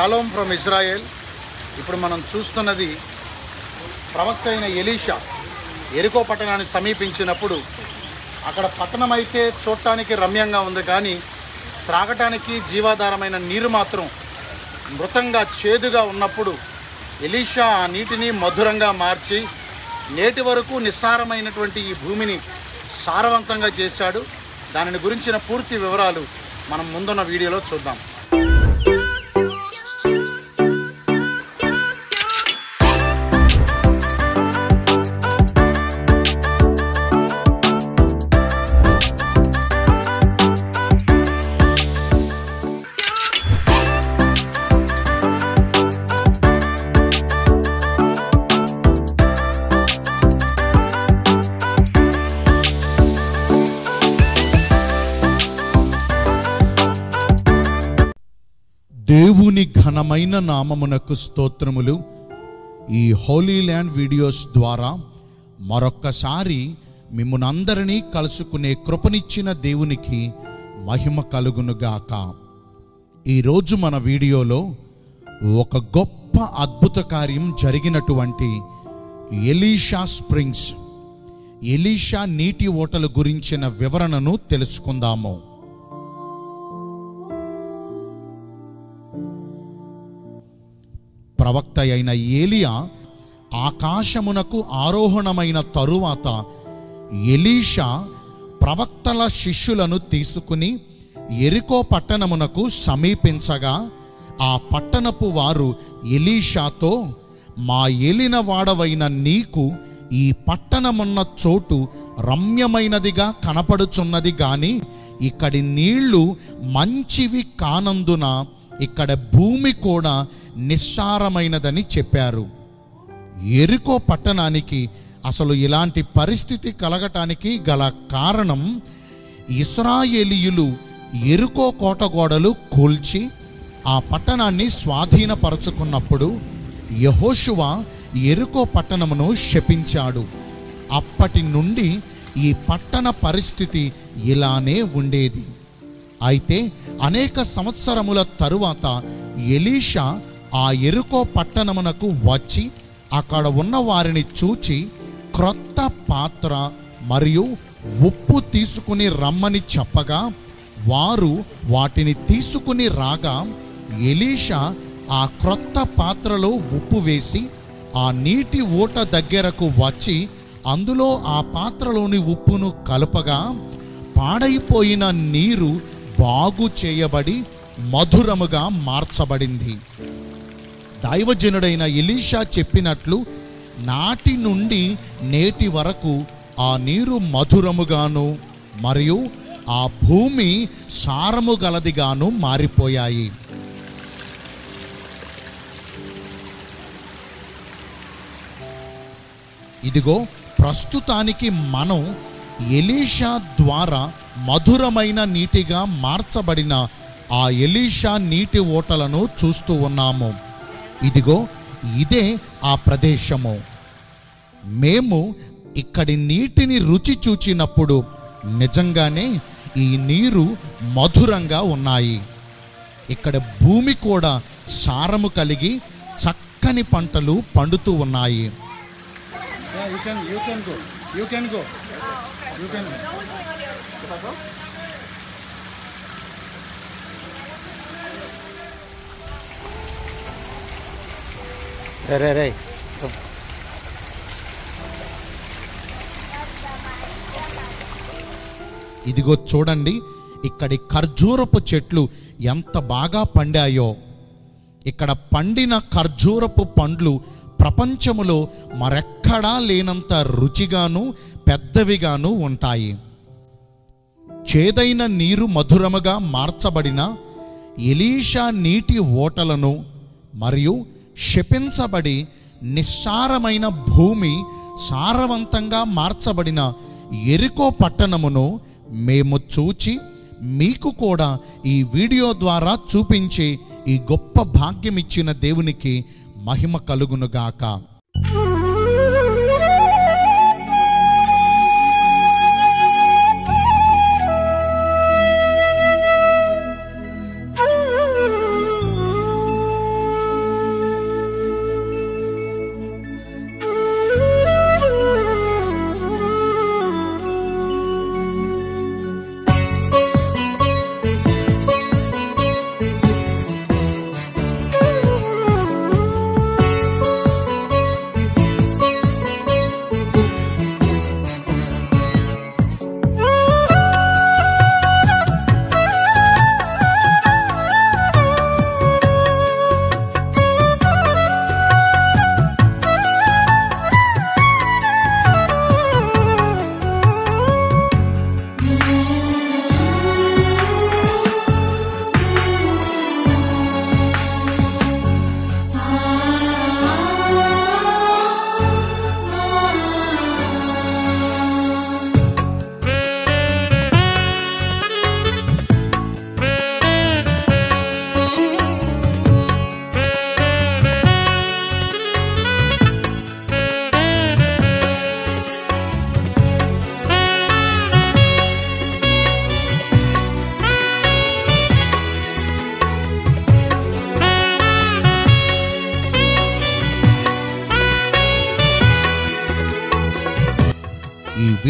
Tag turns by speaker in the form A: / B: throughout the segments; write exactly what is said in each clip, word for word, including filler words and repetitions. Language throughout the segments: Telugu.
A: Shalom from Israel. ఇప్పుడు మనం చూస్తున్నది ప్రవక్త అయిన ఎలీషా ఎరికో పట్టణాన్ని సమీపించినప్పుడు అక్కడ పట్టణం అయితే చూడటానికి రమ్యంగా ఉంది, కానీ త్రాగటానికి జీవాధారమైన నీరు మాత్రం మృతంగా చేదుగా ఉన్నప్పుడు ఎలీషా ఆ నీటిని మధురంగా మార్చి నేటి వరకు నిస్సారమైనటువంటి ఈ భూమిని సారవంతంగా చేశాడు. దానిని గురించిన పూర్తి వివరాలు మనం ముందున్న వీడియోలో చూద్దాం.
B: దేవుని ఘనమైన నామమునకు స్తోత్రములు. ఈ హోలీ ల్యాండ్ వీడియోస్ ద్వారా మరొక్కసారి మిమ్మును అందరినీ కలుసుకునే కృపనిచ్చిన దేవునికి మహిమ కలుగునుగాక. ఈరోజు మన వీడియోలో ఒక గొప్ప అద్భుత కార్యం జరిగినటువంటి ఎలీషా స్ప్రింగ్స్, ఎలీషా నీటి ఓటల గురించిన వివరణను తెలుసుకుందాము. ప్రవక్త అయిన ఏలియా ఆకాశమునకు ఆరోహణమైన తరువాత ఎలీషా ప్రవక్తల శిష్యులను తీసుకుని యెరికో పట్టణమునకు సమీపించగా ఆ పట్టణపు వారు ఎలీషాతో, మా ఏలిన వాడవైన నీకు ఈ పట్టణమున్న చోటు రమ్యమైనదిగా కనపడుచున్నది గాని ఇక్కడి నీళ్లు మంచివి కానందున ఇక్కడ భూమి కూడా నిస్సారమైనదని చెప్పారు. యెరికో పట్టణానికి అసలు ఇలాంటి పరిస్థితి కలగటానికి గల కారణం, ఇశ్రాయేలీయులు యెరికో కోటగోడలు కూల్చి ఆ పట్టణాన్ని స్వాధీనపరచుకున్నప్పుడు యెహోషువ యెరికో పట్టణమును శపించాడు. అప్పటి నుండి ఈ పట్టణ పరిస్థితి ఇలానే ఉండేది. అయితే అనేక సంవత్సరముల తరువాత ఎలీషా ఆ యెరికో పట్టణమునకు వచ్చి అక్కడ ఉన్న వారిని చూచి క్రొత్త పాత్ర మరియు ఉప్పు తీసుకుని రమ్మని చెప్పగా వారు వాటిని తీసుకుని రాగా ఎలీషా ఆ క్రొత్త పాత్రలో ఉప్పు వేసి ఆ నీటి ఊట దగ్గరకు వచ్చి అందులో ఆ పాత్రలోని ఉప్పును కలపగా పాడైపోయిన నీరు బాగు చేయబడి మధురముగా మార్చబడింది. దైవజనుడైన ఎలీషా చెప్పినట్లు నాటి నుండి నేటి వరకు ఆ నీరు మధురముగాను మరియు ఆ భూమి సారము గలదిగాను మారిపోయాయి. ఇదిగో ప్రస్తుతానికి మనం ఎలీషా ద్వారా మధురమైన నీటిగా మార్చబడిన ఆ ఎలీషా నీటి ఓటలను చూస్తూ ఉన్నాము. ఇదిగో ఇదే ఆ ప్రదేశము. మేము ఇక్కడి నీటిని రుచి చూచినప్పుడు నిజంగానే ఈ నీరు మధురంగా ఉన్నాయి. ఇక్కడ భూమి కూడా సారము కలిగి చక్కని పంటలు పండుతూ ఉన్నాయి.
A: రే రే
B: ఇదిగో చూడండి, ఇక్కడి ఖర్జూరపు చెట్లు ఎంత బాగా పండాయో. ఇక్కడ పండిన ఖర్జూరపు పండ్లు ప్రపంచములో మరెక్కడా లేనంత రుచిగాను పెద్దవిగాను ఉంటాయి. చేదైన నీరు మధురముగా మార్చబడిన ఎలీషా నీటి ఓటలను మరియు శపించబడి నిస్సారమైన భూమి సారవంతంగా మార్చబడిన యెరికో పట్టణమును మేము చూచి మీకు కూడా ఈ వీడియో ద్వారా చూపించి ఈ గొప్ప భాగ్యం ఇచ్చిన దేవునికి మహిమ కలుగునుగాక.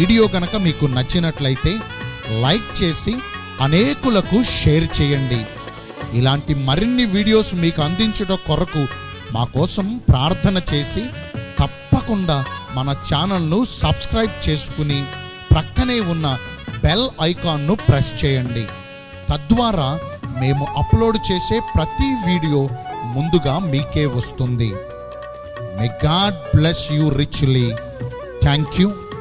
B: వీడియో కనుక మీకు నచ్చినట్లయితే లైక్ చేసి అనేకులకు షేర్ చేయండి. ఇలాంటి మరిన్ని వీడియోస్ మీకు అందించుట కొరకు మా కోసం ప్రార్థన చేసి తప్పకుండా మన ఛానల్ను సబ్స్క్రైబ్ చేసుకుని ప్రక్కనే ఉన్న బెల్ ఐకాన్ను ప్రెస్ చేయండి. తద్వారా మేము అప్లోడ్ చేసే ప్రతి వీడియో ముందుగా మీకే వస్తుంది. May God bless you richly. Thank you.